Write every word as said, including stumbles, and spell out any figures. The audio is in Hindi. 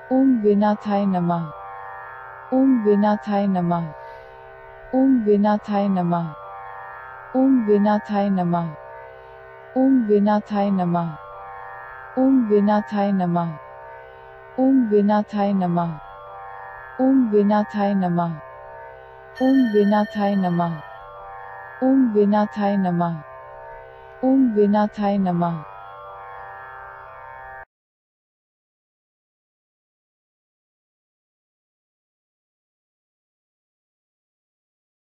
ओम विनाथाय नमः। ओम विनाथाय नमः। ओम विनाथाय नमः। ओम विनाथाय नमः। ओम विनाथाय नमः। ओम विनाथाय नमः। ओम विनाथाय नमः। ओम विनाथाय नमः। ओम विनाथाय नमः। ओम विनाथाय नमः। ओम विनाथाय नमः।